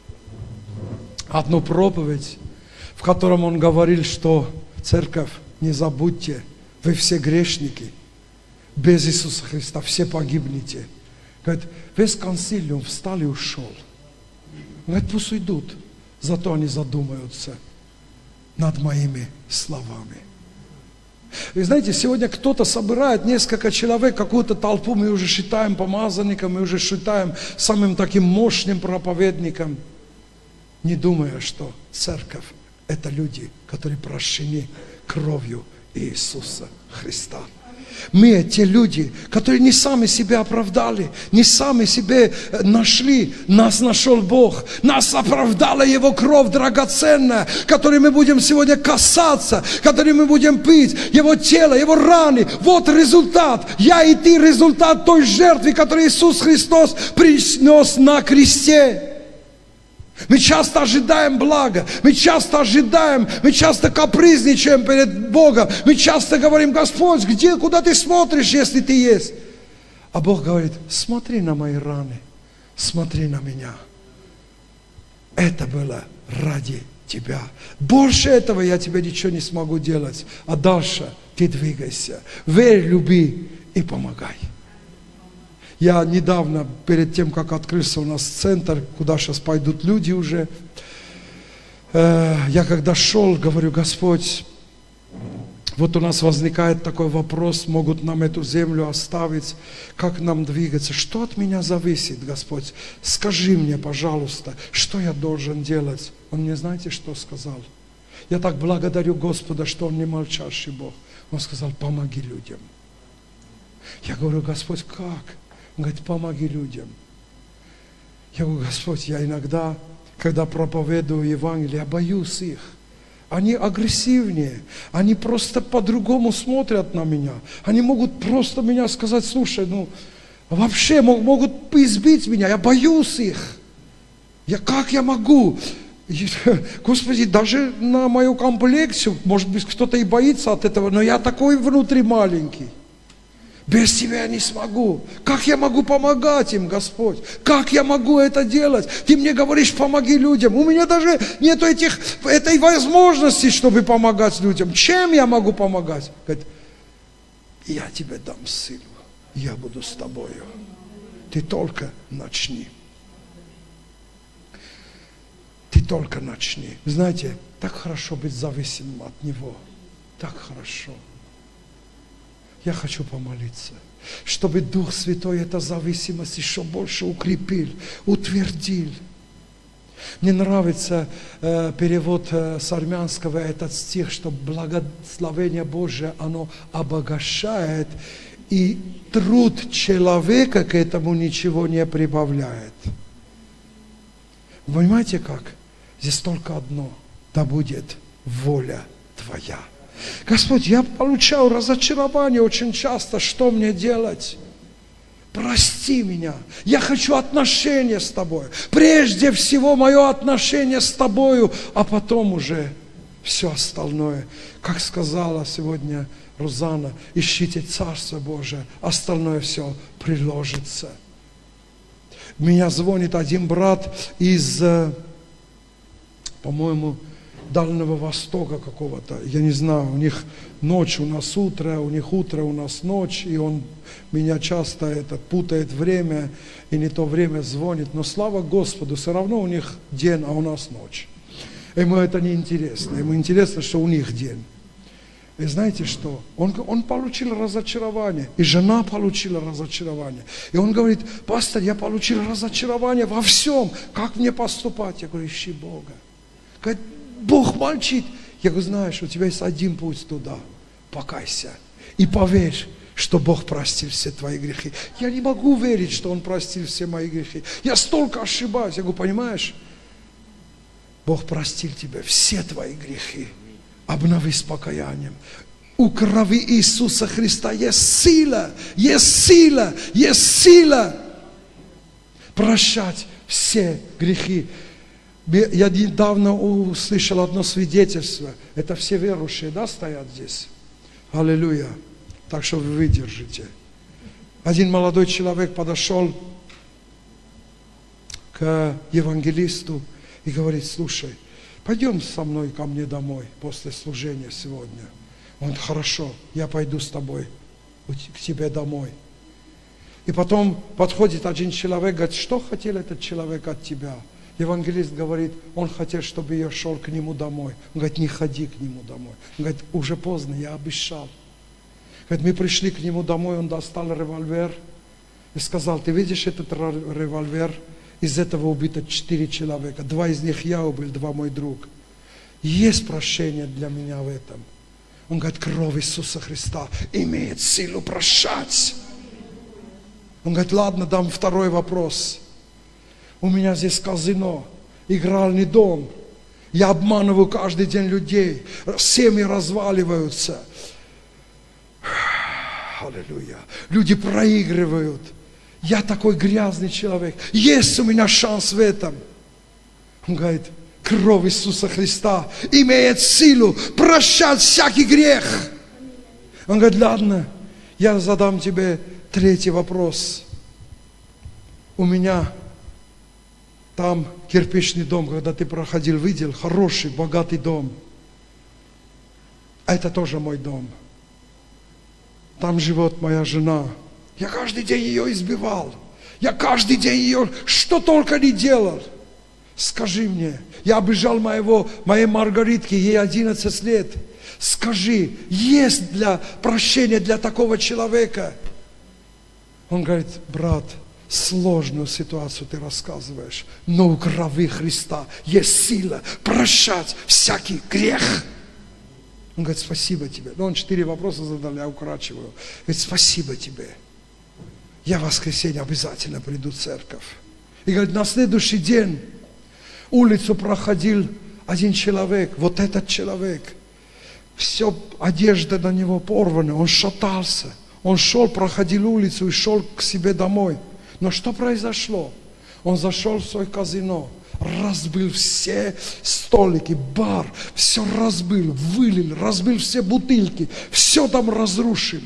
одну проповедь, в котором он говорил, что церковь, не забудьте, вы все грешники, без Иисуса Христа все погибнете. Говорит, весь консилиум встал и ушел. Говорит, пусть уйдут, зато они задумаются над моими словами. Вы знаете, сегодня кто-то собирает несколько человек, какую-то толпу, мы уже считаем помазанником, мы уже считаем самым таким мощным проповедником, не думая, что церковь – это люди, которые прощены кровью Иисуса Христа. Мы те люди, которые не сами себя оправдали, не сами себе нашли, нас нашел Бог, нас оправдала Его кровь драгоценная, которой мы будем сегодня касаться, которой мы будем пить, Его тело, Его раны. Вот результат, я и ты, результат той жертвы, которую Иисус Христос принес на кресте. Мы часто ожидаем блага, мы часто ожидаем, мы часто капризничаем перед Богом, мы часто говорим: Господь, где, куда ты смотришь, если ты есть? А Бог говорит: смотри на мои раны, смотри на меня. Это было ради тебя. Больше этого я тебе ничего не смогу делать. А дальше ты двигайся, верь, люби и помогай. Я недавно, перед тем, как открылся у нас центр, куда сейчас пойдут люди уже, э, я когда шел, говорю: Господь, вот у нас возникает такой вопрос, могут нам эту землю оставить, как нам двигаться, что от меня зависит, Господь? Скажи мне, пожалуйста, что я должен делать? Он мне, знаете, что сказал? Я так благодарю Господа, что Он не молчащий Бог. Он сказал: помоги людям. Я говорю: Господь, как? Он говорит: помоги людям. Я говорю: Господь, я иногда, когда проповедую Евангелие, я боюсь их. Они агрессивнее, они просто по-другому смотрят на меня. Они могут просто меня сказать: слушай, ну, вообще могут избить меня, я боюсь их. Я, как я могу? Господи, даже на мою комплекцию, может быть, кто-то и боится от этого, но я такой внутри маленький. Без Тебя я не смогу. Как я могу помогать им, Господь? Как я могу это делать? Ты мне говоришь: помоги людям. У меня даже нет этих, этой возможности, чтобы помогать людям. Чем я могу помогать? Говорит: я тебе дам силу. Я буду с тобою. Ты только начни. Ты только начни. Знаете, так хорошо быть зависимым от Него. Так хорошо. Я хочу помолиться, чтобы Дух Святой эту зависимость еще больше укрепил, утвердил. Мне нравится э, перевод э, с армянского этот стих, что благословение Божие, оно обогащает, и труд человека к этому ничего не прибавляет. Вы понимаете как? Здесь только одно: да будет воля Твоя. Господь, я получал разочарование очень часто. Что мне делать? Прости меня. Я хочу отношения с Тобой. Прежде всего мое отношение с Тобою, а потом уже все остальное. Как сказала сегодня Розанна: ищите Царство Божие, остальное все приложится. Меня звонит один брат из, по-моему, Дальнего Востока какого-то, я не знаю, у них ночь, у нас утро, у них утро, у нас ночь, и он меня часто это, путает время, и не то время звонит, но слава Господу, все равно у них день, а у нас ночь. Ему это не интересно, ему интересно, что у них день. И знаете что? Он, он получил разочарование, и жена получила разочарование. И он говорит: пастор, я получил разочарование во всем, как мне поступать? Я говорю: ищи Бога. Говорит: Бог молчит. Я говорю: знаешь, у тебя есть один путь туда. Покайся. И поверь, что Бог простил все твои грехи. Я не могу верить, что Он простил все мои грехи. Я столько ошибаюсь. Я говорю: понимаешь, Бог простил тебе все твои грехи. Обнови с покаянием. У крови Иисуса Христа есть сила, есть сила, есть сила прощать все грехи. Я недавно услышал одно свидетельство. Это все верующие, да, стоят здесь? Аллилуйя. Так что вы выдержите. Один молодой человек подошел к евангелисту и говорит: слушай, пойдем со мной ко мне домой после служения сегодня. Он: хорошо, я пойду с тобой к тебе домой. И потом подходит один человек, говорит: что хотел этот человек от тебя? Евангелист говорит, он хотел, чтобы я шел к нему домой. Он говорит, не ходи к нему домой. Он говорит, уже поздно, я обещал. Говорит, мы пришли к нему домой, он достал револьвер и сказал, ты видишь этот револьвер? Из этого убито четыре человека. Два из них я убил, два мой друг. Есть прощение для меня в этом. Он говорит, кровь Иисуса Христа имеет силу прощать. Он говорит, ладно, дам второй вопрос. У меня здесь казино, игральный дом. Я обманываю каждый день людей. Семьи разваливаются. Аллилуйя. Люди проигрывают. Я такой грязный человек. Есть у меня шанс в этом. Он говорит, кровь Иисуса Христа имеет силу прощать всякий грех. Он говорит, ладно, я задам тебе третий вопрос. У меня там кирпичный дом, когда ты проходил, видел, хороший, богатый дом. А это тоже мой дом. Там живет моя жена. Я каждый день ее избивал. Я каждый день ее, что только не делал. Скажи мне, я обижал моего, моей Маргаритки, ей одиннадцать лет. Скажи, есть для прощения для такого человека? Он говорит, брат, сложную ситуацию ты рассказываешь, но у крови Христа есть сила прощать всякий грех. Он говорит, спасибо тебе. Ну, он четыре вопроса задал, я укорачиваю. Говорит, спасибо тебе. Я в воскресенье обязательно приду в церковь. И говорит, на следующий день улицу проходил один человек, вот этот человек. Все, одежда на него порвана, он шатался. Он шел, проходил улицу и шел к себе домой. Но что произошло? Он зашел в свой казино, разбил все столики, бар, все разбил, вылил, разбил все бутылки, все там разрушил.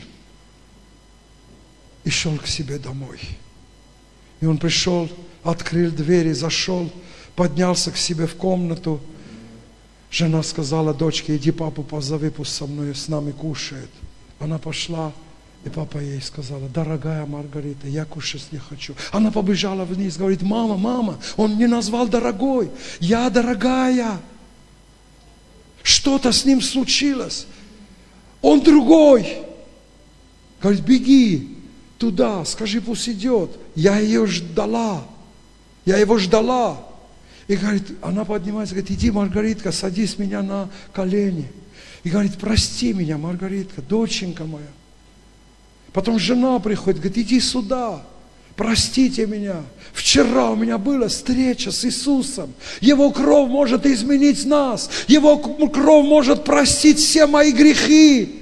И шел к себе домой. И он пришел, открыл двери, зашел, поднялся к себе в комнату. Жена сказала дочке, иди папу позови, пусть со мной, с нами кушает. Она пошла. И папа ей сказала, дорогая Маргарита, я кушать не хочу. Она побежала вниз, говорит, мама, мама, он мне назвал дорогой. Я дорогая. Что-то с ним случилось. Он другой. Говорит, беги туда, скажи, пусть идет. Я ее ждала. Я его ждала. И говорит, она поднимается, говорит, иди, Маргаритка, садись меня на колени. И говорит, прости меня, Маргаритка, доченька моя. Потом жена приходит, говорит, иди сюда, простите меня. Вчера у меня была встреча с Иисусом. Его кровь может изменить нас. Его кровь может простить все мои грехи.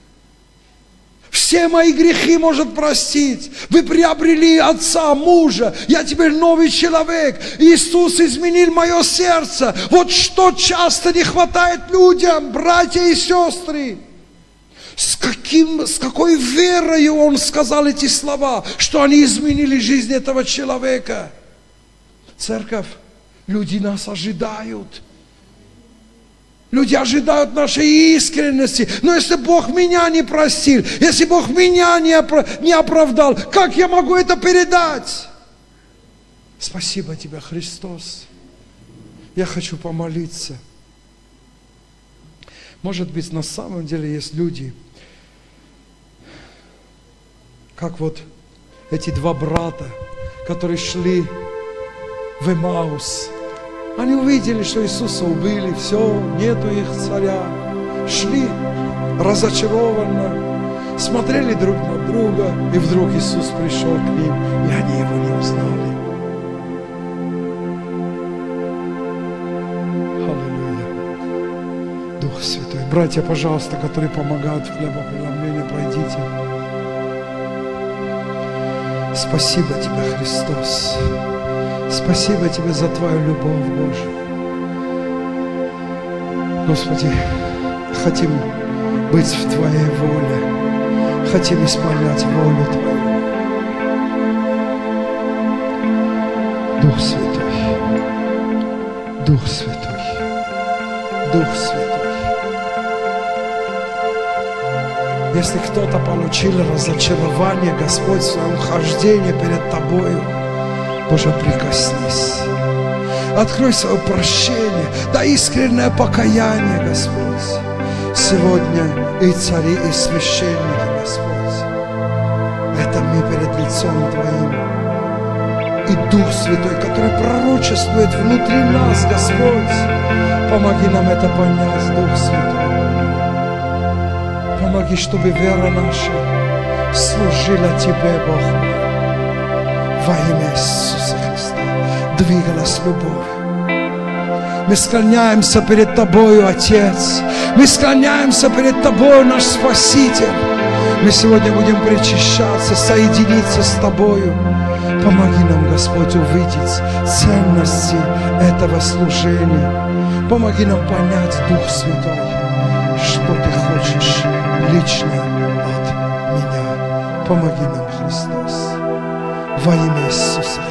Все мои грехи может простить. Вы приобрели отца, мужа. Я теперь новый человек. Иисус изменил мое сердце. Вот что часто не хватает людям, братья и сестры. С, каким, с какой верой он сказал эти слова, что они изменили жизнь этого человека. Церковь, люди нас ожидают. Люди ожидают нашей искренности. Но если Бог меня не простил, если Бог меня не, опра- не оправдал, как я могу это передать? Спасибо тебе, Христос. Я хочу помолиться. Может быть, на самом деле есть люди, как вот эти два брата, которые шли в Эмаус. Они увидели, что Иисуса убили, все, нету их царя. Шли разочарованно, смотрели друг на друга, и вдруг Иисус пришел к ним, и они его не узнали. Аллилуйя. Дух Святой. Братья, пожалуйста, которые помогают в хлебопреломлении, пройдите. Спасибо тебе, Христос. Спасибо тебе за Твою любовь, Боже. Господи, хотим быть в Твоей воле. Хотим исполнять волю Твою. Дух Святой. Дух Святой. Дух Святой. Если кто-то получил разочарование, Господь, в своем хождении перед Тобою, Боже, прикоснись. Открой свое прощение, да искреннее покаяние, Господь. Сегодня и цари, и священники, Господь. Это мы перед лицом Твоим. И Дух Святой, который пророчествует внутри нас, Господь. Помоги нам это понять, Дух Святой. Помоги, чтобы вера наша служила Тебе, Бог мой. Во имя Иисуса Христа двигалась любовь. Мы склоняемся перед Тобою, Отец. Мы склоняемся перед Тобою, наш Спаситель. Мы сегодня будем причащаться, соединиться с Тобою. Помоги нам, Господь, увидеть ценности этого служения. Помоги нам понять, Дух Святой, что Ты хочешь лично от меня. Помоги нам, Христос. Во имя Иисуса